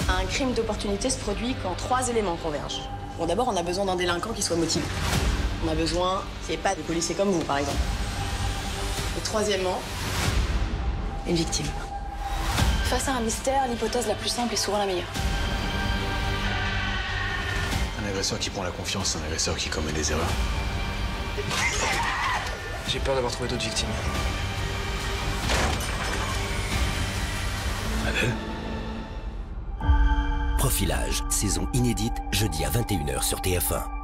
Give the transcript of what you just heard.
Un crime d'opportunité se produit quand 3 éléments convergent. Bon, d'abord, on a besoin d'un délinquant qui soit motivé. On a besoin qu'il n'y ait pas de policiers comme vous, par exemple. Et troisièmement, une victime. Face à un mystère, l'hypothèse la plus simple est souvent la meilleure. Un agresseur qui prend la confiance, c'est un agresseur qui commet des erreurs. J'ai peur d'avoir trouvé d'autres victimes. Adèle ? Profilage, saison inédite, jeudi à 21h sur TF1.